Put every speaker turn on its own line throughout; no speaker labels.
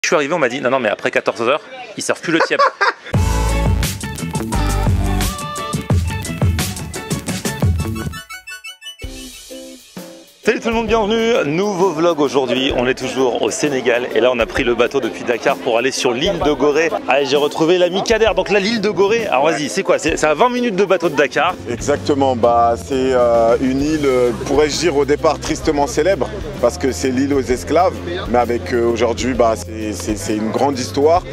Je suis arrivé, on m'a dit non mais après 14 h ils servent plus le tiep. Salut tout le monde, bienvenue, nouveau vlog aujourd'hui, on est toujours au Sénégal et là on a pris le bateau depuis Dakar pour aller sur l'île de Gorée. Allez, j'ai retrouvé l'ami Kader, donc là l'île de Gorée, alors vas-y, c'est quoi? C'est à 20 minutes de bateau de Dakar.
Exactement, bah, c'est une île, pourrais-je dire au départ tristement célèbre, parce que c'est l'île aux esclaves, mais avec aujourd'hui bah, c'est une grande histoire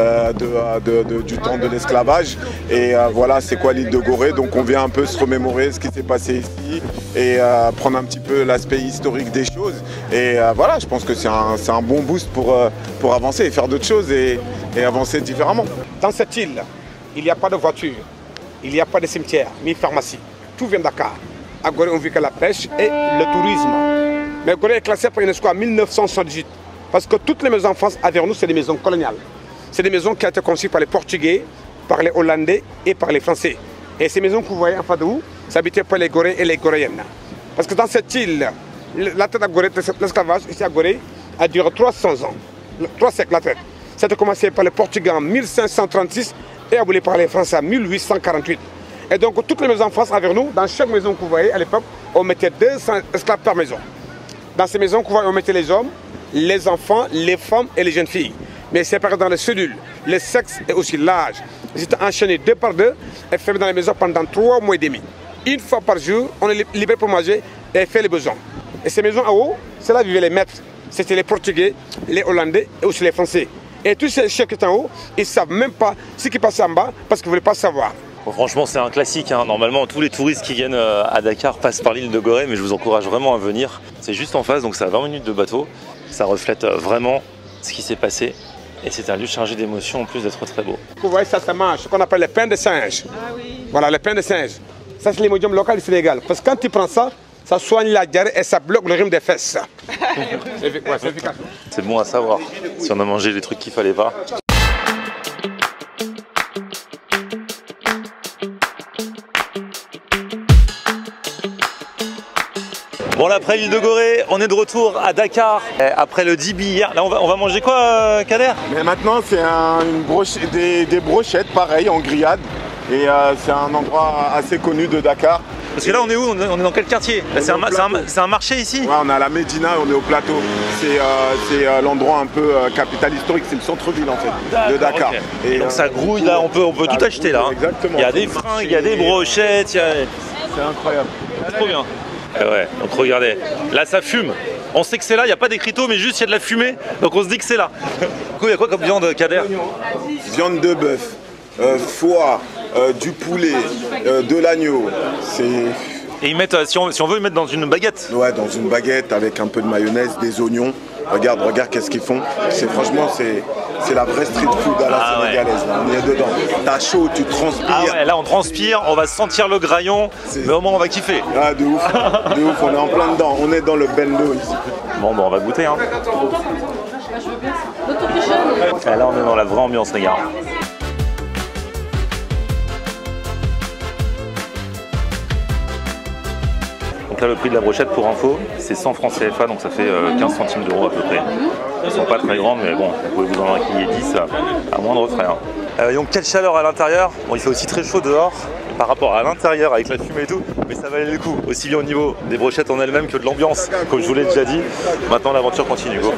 du temps de l'esclavage. Et voilà, c'est quoi l'île de Gorée, donc on vient un peu se remémorer ce qui s'est passé ici et prendre un petit peu l'aspect historique des choses. Et voilà, je pense que c'est un bon boost pour avancer et faire d'autres choses et avancer différemment.
Dans cette île, il n'y a pas de voiture, il n'y a pas de cimetière, ni pharmacie. Tout vient de Dakar. À Gorée, on vit que la pêche et le tourisme. Mais Gorée est classée par UNESCO en 1978. Parce que toutes les maisons en France, avec nous, c'est des maisons coloniales. C'est des maisons qui ont été conçues par les Portugais, par les Hollandais et par les Français. Et ces maisons que vous voyez en face de vous, c'est habité par les Goréens et les Goréennes. Parce que dans cette île, la traite à Gorée, l'esclavage ici à Gorée a duré 300 ans. 3 siècles la traite. Ça a commencé par les Portugais en 1536 et aboli par les Français en 1848. Et donc toutes les maisons en France avec nous, dans chaque maison que vous voyez à l'époque, on mettait 200 esclaves par maison. Dans ces maisons que vous voyez, on mettait les hommes, les enfants, les femmes et les jeunes filles. Mais séparés dans les cellules, le sexe et aussi l'âge. Ils étaient enchaînés 2 par 2 et fermés dans les maisons pendant 3 mois et demi. Une fois par jour, on est libéré pour manger et faire les besoins. Et ces maisons en haut, c'est là vivaient les maîtres. C'était les Portugais, les Hollandais et aussi les Français. Et tous ces chefs qui sont en haut, ils ne savent même pas ce qui passe en bas parce qu'ils ne voulaient pas savoir.
Bon, franchement c'est un classique, hein. Normalement tous les touristes qui viennent à Dakar passent par l'île de Gorée, mais je vous encourage vraiment à venir. C'est juste en face, donc c'est à 20 minutes de bateau. Ça reflète vraiment ce qui s'est passé. Et c'est un lieu chargé d'émotions en plus d'être très beau.
Vous voyez, ça mange, ce qu'on appelle le pain de singe. Ah oui. Voilà, le pain de singe. Ça, c'est l'imodium local du Sénégal. Parce que quand tu prends ça, ça soigne la diarrhée et ça bloque le rhume des fesses. C'est efficace.
C'est bon à savoir, si on a mangé les trucs qu'il fallait pas. Bon là, après l'île de Gorée, on est de retour à Dakar. Après le Dibi hier, là on va manger quoi Kader?
Mais maintenant c'est des brochettes pareil en grillade. Et c'est un endroit assez connu de Dakar.
Parce que là on est où? On est dans quel quartier? C'est un marché ici?
Ouais, on est à la Médina, on est au plateau. C'est l'endroit un peu capitale historique, c'est le centre-ville en fait de Dakar.
Okay.
Et
donc ça grouille là, on peut tout acheter là.
Exactement.
Il y a des fringues, il y a des brochettes.
C'est incroyable.
Trop bien. Et ouais, donc regardez, là ça fume. On sait que c'est là, il n'y a pas d'écriteau, mais juste il y a de la fumée, donc on se dit que c'est là. Du coup, il y a quoi comme viande, Kader?
Viande de bœuf, foie, du poulet, de l'agneau.
Et ils mettent, si on veut, ils mettent dans une baguette.
Ouais, dans une baguette avec un peu de mayonnaise, des oignons. Regarde qu'est-ce qu'ils font. Franchement, c'est la vraie street food à la sénégalaise.
Ouais.
Là. On y est dedans. T'as chaud, tu transpires.
Ah ouais, là on transpire, on va sentir le graillon, mais au moins on va kiffer.
Ah, de ouf. De ouf, on est en plein dedans. On est dans le bendo ici.
Bon, on va goûter. Hein. Et là on est dans la vraie ambiance, les gars. Donc là le prix de la brochette pour info c'est 100 francs CFA, donc ça fait 15 centimes d'euros à peu près. Elles sont pas très grandes mais bon, vous pouvez vous en enquiller 10 à moindre frais. Hein. Donc quelle chaleur à l'intérieur. Bon, il fait aussi très chaud dehors par rapport à l'intérieur avec la fumée et tout, mais ça valait le coup, aussi bien au niveau des brochettes en elles-mêmes que de l'ambiance, comme je vous l'ai déjà dit. Maintenant l'aventure continue, go.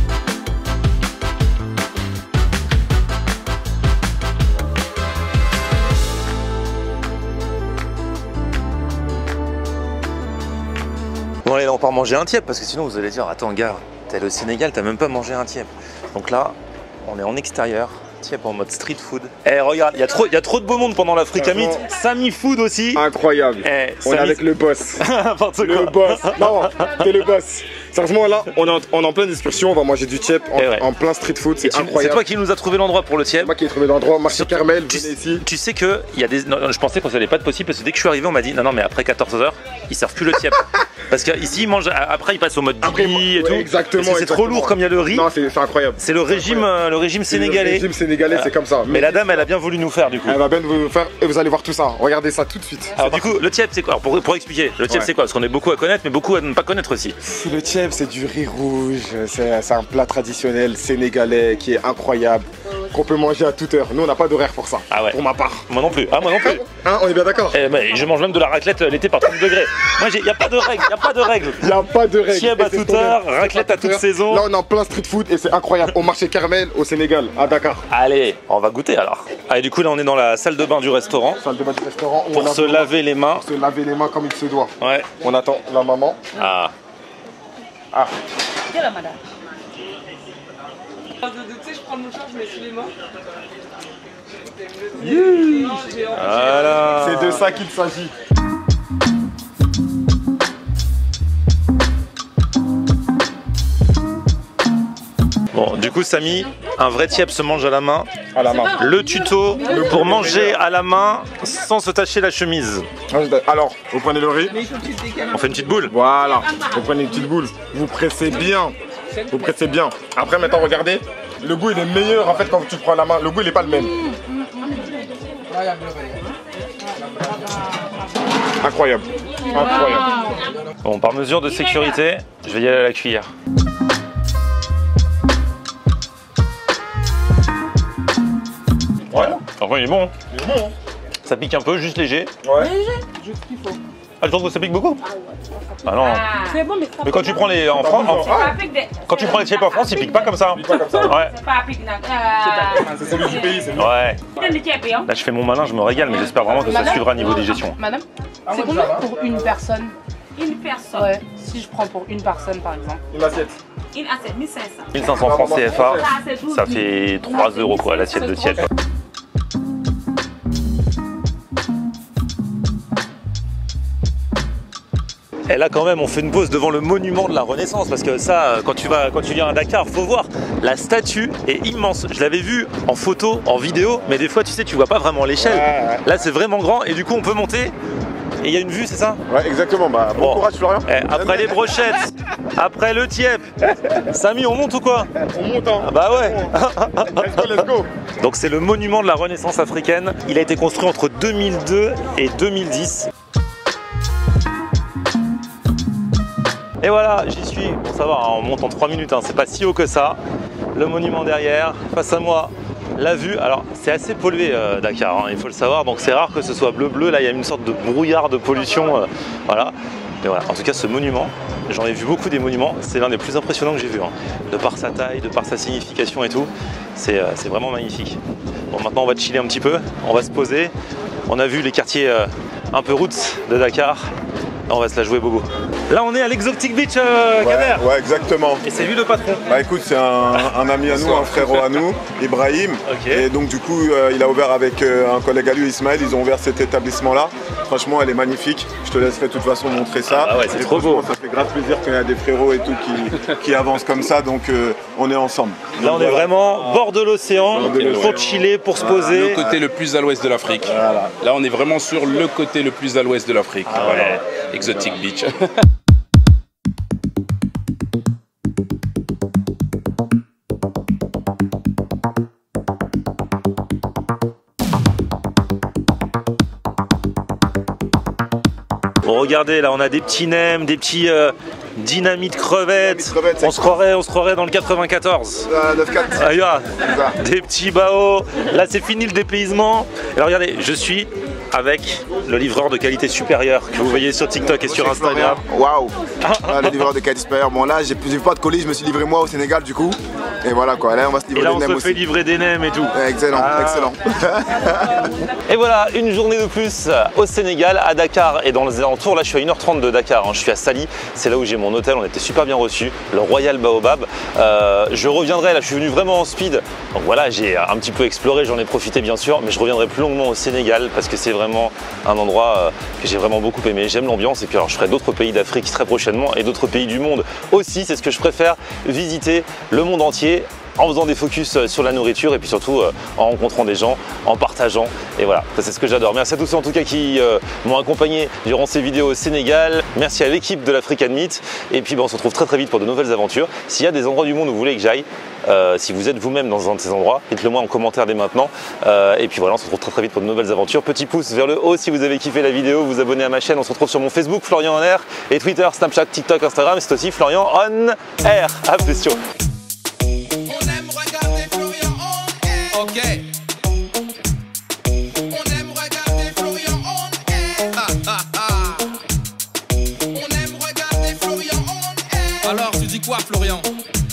Bon allez, là on part manger un tiep parce que sinon vous allez dire attends gars, t'es allé au Sénégal, t'as même pas mangé un tiep. Donc là, on est en extérieur, tiep en mode street food. Eh regarde, il y a trop de beau monde pendant l'Africa Meet. Sami Food aussi.
Incroyable. On est avec le boss. Le boss. Non, t'es le boss. Sérieusement là, on est en pleine discussion, on va manger du tiep en plein street food, c'est incroyable.
C'est toi qui nous as trouvé l'endroit pour le tiep.
C'est moi qui ai trouvé l'endroit, Marché Carmel, venez ici.
Tu sais que il y a des. Non, je pensais que ça allait pas être possible parce que dès que je suis arrivé, on m'a dit non mais après 14 h ils servent plus le tiep. Parce qu'ici, ils mangent, après, ils passent au mode Bibi et tout.
Exactement.
C'est trop lourd comme il y a le riz.
Non, c'est incroyable.
C'est le régime sénégalais.
Le régime sénégalais, c'est comme ça.
Mais la dame, elle a bien voulu nous faire du coup.
Elle va bien vous faire et vous allez voir tout ça. Regardez ça tout de suite.
Alors du coup, le tiep, c'est quoi? Alors, pour expliquer, le tiep, c'est quoi? Parce qu'on est beaucoup à connaître, mais beaucoup à ne pas connaître aussi.
Le tiep, c'est du riz rouge. C'est un plat traditionnel sénégalais qui est incroyable, qu'on peut manger à toute heure. Nous, on n'a pas d'horaire pour ça.
Ah ouais.
Pour ma part.
Moi non plus. Ah, moi non plus.
Hein, on est bien d'accord.
Je mange même de la raclette l'été par 30 degrés. Moi, il n'y a pas de règle. Il n'y a pas de règle.
Il n'y a pas de règle.
Tiep à toute heure, raclette à toute saison.
Là, on est en plein street food et c'est incroyable. Au marché Carmel, au Sénégal, à Dakar.
Allez, on va goûter alors. Allez, du coup, là, on est dans la salle de bain du restaurant.
Salle de bain du restaurant.
Pour se laver les mains.
Pour se laver les mains comme il se doit.
Ouais.
On attend la maman.
Ah.
Ah. Quelle la madame? Tu sais, je prends le mouchoir, je mets sous les mains.
Voilà.
C'est de ça qu'il s'agit.
Bon, du coup, Samy, un vrai tiep se mange à la main.
À la main.
Le tuto pour manger à la main sans se tacher la chemise.
Alors, vous prenez le riz.
On fait une petite boule.
Voilà. Vous prenez une petite boule. Vous pressez bien. Vous pressez bien. Après, maintenant, regardez. Le goût, il est meilleur en fait quand tu prends à la main. Le goût, il n'est pas le même. Incroyable. Incroyable.
Bon, par mesure de sécurité, je vais y aller à la cuillère. Ouais, enfin il est bon.
Il est bon.
Ça pique un peu, juste léger.
Ouais.
Juste ce qu'il faut.
Ah, je trouve que ça pique beaucoup. Ah non.
C'est bon, mais
Mais quand tu prends les en France, quand tu prends les chips en France, ils piquent pas comme ça.
Pas comme ça.
Ouais.
c'est pas pique.
C'est celui du pays, c'est lui.
Ouais. Là, je fais mon malin, je me régale, mais j'espère vraiment que ça suivra niveau digestion.
Madame, c'est combien pour une personne?
Une personne.
Ouais, si je prends pour une personne par exemple.
Une assiette.
Une assiette, 1500.
1500 francs CFA,
Ah, c'est tout.
ça fait 3 € quoi, l'assiette de tiep. Et là quand même on fait une pause devant le monument de la Renaissance parce que ça quand tu viens à Dakar faut voir, la statue est immense. Je l'avais vu en photo, en vidéo, mais des fois tu sais tu vois pas vraiment l'échelle.
Ouais.
Là c'est vraiment grand et du coup on peut monter et il y a une vue, c'est ça?
Ouais, exactement. Bah, bon courage Florian.
Après les brochettes, après le tiep, Samy on monte ou quoi?
On monte hein.
Ah bah ouais.
Let's go, let's go.
Donc c'est le monument de la Renaissance africaine. Il a été construit entre 2002 et 2010. Et voilà, j'y suis. Bon ça va, hein, on monte en 3 minutes, hein, c'est pas si haut que ça. Le monument derrière, face à moi, la vue. Alors c'est assez pollué Dakar, hein, il faut le savoir, donc c'est rare que ce soit bleu-bleu. Là il y a une sorte de brouillard de pollution, voilà. Mais voilà, en tout cas ce monument, j'en ai vu beaucoup des monuments, c'est l'un des plus impressionnants que j'ai vu, hein. De par sa taille, de par sa signification et tout, c'est vraiment magnifique. Bon maintenant on va chiller un petit peu, on va se poser. On a vu les quartiers un peu roots de Dakar. Là, on va se la jouer bobo. Là on est à l'Exotic Beach Kader.
Ouais, exactement.
Et c'est lui le patron.
Bah écoute, c'est un ami à nous, un frérot à nous, Ibrahim.
Ok.
Et donc du coup, il a ouvert avec un collègue à lui, Ismaël, ils ont ouvert cet établissement-là. Franchement, elle est magnifique. Je te laisserai de toute façon montrer ça.
Ah ouais, c'est
Et
trop beau.
Ça fait grave plaisir qu'il y ait des frérots et tout qui avancent comme ça, donc on est ensemble.
Là on est vraiment bord de l'océan,
Bord de l'océan.
pour chiller, pour se poser.
Le côté le plus à l'ouest de l'Afrique.
Voilà.
Là, on est vraiment sur le côté le plus à l'ouest de l'Afrique. Voilà. Exotic Beach.
Bon, regardez, là on a des petits nems, des petits dynamites crevettes.
Dynamite crevettes,
On se croirait dans le 94.
9-4.
Aïe, ah,
ça.
des petits baos. Là c'est fini le dépaysement. Alors regardez, je suis avec le livreur de qualité supérieure que vous voyez sur TikTok et sur Instagram.
Waouh, le livreur de qualité supérieure. Bon là j'ai pas de colis, je me suis livré moi au Sénégal du coup. Et voilà quoi, là on va se
Et
livrer
là
des
on
nems
se fait
aussi.
livrer des nems et tout.
Excellent,
Ah.
excellent.
Et voilà, une journée de plus au Sénégal, à Dakar et dans les alentours. Là, je suis à 1h30 de Dakar, hein. Je suis à Sali, c'est là où j'ai mon hôtel, on était super bien reçus, le Royal Baobab. Je reviendrai, là, je suis venu vraiment en speed. Donc voilà, j'ai un petit peu exploré, j'en ai profité bien sûr, mais je reviendrai plus longuement au Sénégal parce que c'est vraiment un endroit que j'ai vraiment beaucoup aimé. J'aime l'ambiance et puis alors je ferai d'autres pays d'Afrique très prochainement et d'autres pays du monde aussi. C'est ce que je préfère, visiter le monde entier. voyager en faisant des focus sur la nourriture et puis surtout en rencontrant des gens, en partageant. Et voilà, c'est ce que j'adore. Merci à tous ceux en tout cas qui m'ont accompagné durant ces vidéos au Sénégal. Merci à l'équipe de l'African Meat. Et puis on se retrouve très vite pour de nouvelles aventures. S'il y a des endroits du monde où vous voulez que j'aille, si vous êtes vous-même dans un de ces endroits, dites-le moi en commentaire dès maintenant. Et puis voilà, on se retrouve très vite pour de nouvelles aventures. Petit pouce vers le haut si vous avez kiffé la vidéo, vous abonnez à ma chaîne. On se retrouve sur mon Facebook, Florian On Air, et Twitter, Snapchat, TikTok, Instagram. C'est aussi Florian On Air. À plus sur.
Ok. On aime regarder Florian On Air. On aime regarder Florian On Air. Alors tu dis quoi Florian?